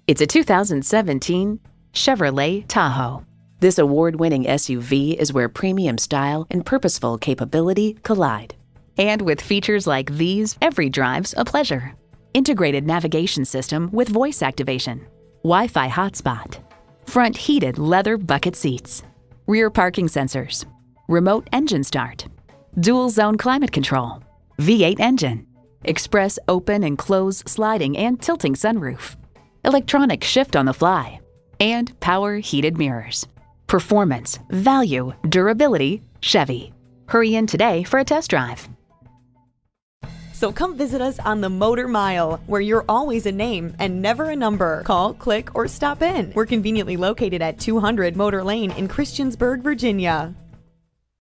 It's a 2017 Chevrolet Tahoe. This award-winning SUV is where premium style and purposeful capability collide. And with features like these, every drive's a pleasure. Integrated navigation system with voice activation, Wi-Fi hotspot, front heated leather bucket seats, rear parking sensors, remote engine start, dual zone climate control, V8 engine, express open and close sliding and tilting sunroof, electronic shift on the fly, and power heated mirrors. Performance, value, durability, Chevy. Hurry in today for a test drive. So come visit us on the Motor Mile, where you're always a name and never a number. Call, click, or stop in. We're conveniently located at 200 Motor Lane in Christiansburg, Virginia.